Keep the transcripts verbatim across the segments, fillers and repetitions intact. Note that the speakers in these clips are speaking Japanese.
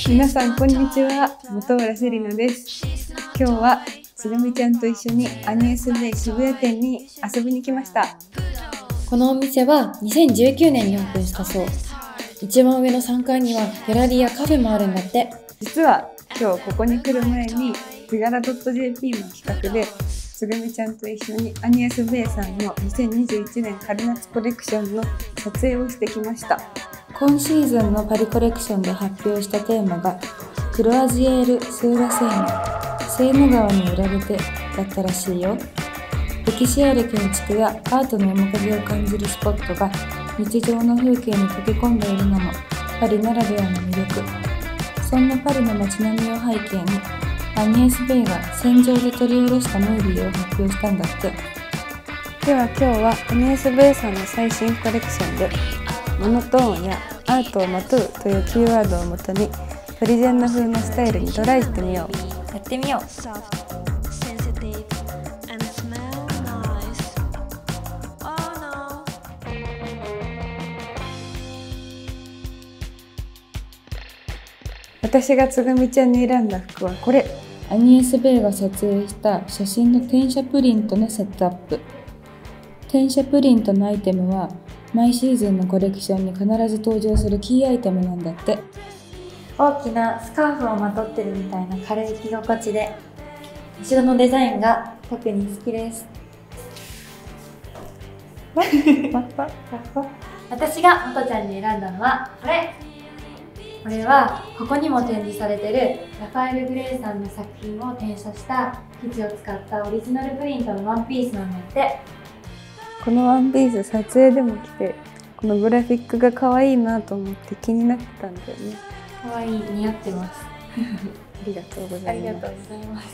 皆さんこんにちは、本浦せりなです。今日はつぐみちゃんと一緒にアニエスベイ渋谷店に遊びに来ました。 このお店はにせんじゅうきゅうねんにオープンしたそう。一番上のさんがいにはギャラリーやカフェもあるんだって。 実は今日ここに来る前につがら .ジェーピー の企画でつぐみちゃんと一緒にアニエスベイさんのにせんにじゅういちねん春夏コレクションの撮影をしてきました。 今シーズンのパリコレクションで発表したテーマがクロアジエール・スーラセーヌ、セーヌ川に売られてだったらしいよ。歴史ある建築やアートの面影を感じるスポットが日常の風景に溶け込んでいるのもパリならではの魅力。そんなパリの街並みを背景にアニエスベイが戦場で取り下ろしたムービーを発表したんだって。 では今日はアニエスベイさんの最新コレクションでモノトーンやアートをまとうというキーワードをもとにパリジェンヌ風のスタイルにトライしてみよう。 やってみよう。 私がつぐみちゃんに選んだ服はこれ。 アニエスベイが撮影した写真の転写プリントのセットアップ。転写プリントのアイテムは毎シーズンのコレクションに必ず登場するキーアイテムなんだって。大きなスカーフをまとってるみたいな軽い着心地で、後ろのデザインが特に好きです。私がもとちゃんに選んだのはこれ。これはここにも展示されているラファエル・グレイさんの作品を転写した生地を使ったオリジナルプリントのワンピースなんだって。 このワンピース撮影でも着て、このグラフィックが可愛いなと思って気になってたんだよね。 可愛い、似合ってます。 ありがとうございます。 ありがとうございます。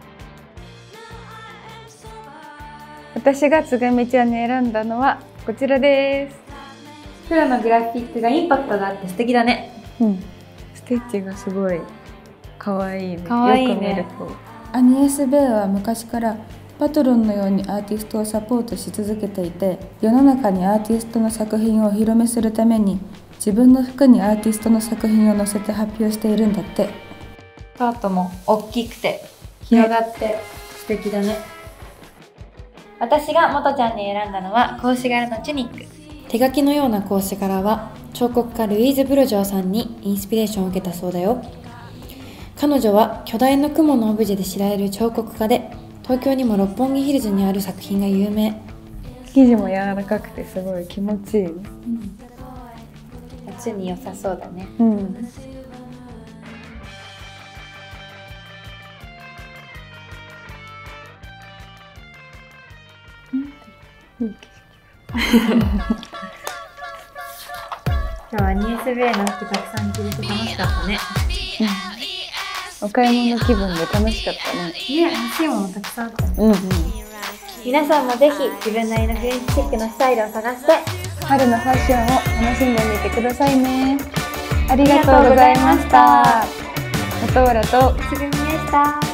私がつぐみちゃんに選んだのはこちらです。 黒のグラフィックがインパクトがあって素敵だね。 うん、ステッチがすごい可愛いね。 可愛いね。 よく見ると。 アニエスベイは昔からパトロンのようにアーティストをサポートし続けていて、世の中にアーティストの作品をお披露目するために自分の服にアーティストの作品を載せて発表しているんだって。スカートも大きくて広がって素敵だね。私がもとちゃんに選んだのは格子柄のチュニック。手書きのような格子柄は彫刻家ルイーズ・ブルジョーさんにインスピレーションを受けたそうだよ。彼女は巨大な雲のオブジェで知られる彫刻家で、東京にも六本木ヒルズにある作品が有名。 生地も柔らかくてすごい気持ちいい、うん、 夏に良さそうだね。 うん。 今日はアニエスベイの服たくさん着れて楽しかったね。 うん、お買い物気分で楽しかったね。 ね、欲しいものたくさんあったね。 うんうん。 皆さんもぜひ自分なりのフレンチチックなスタイルを探して春のファッションを楽しんでみてくださいね。ありがとうございました。本浦とつぐみでした。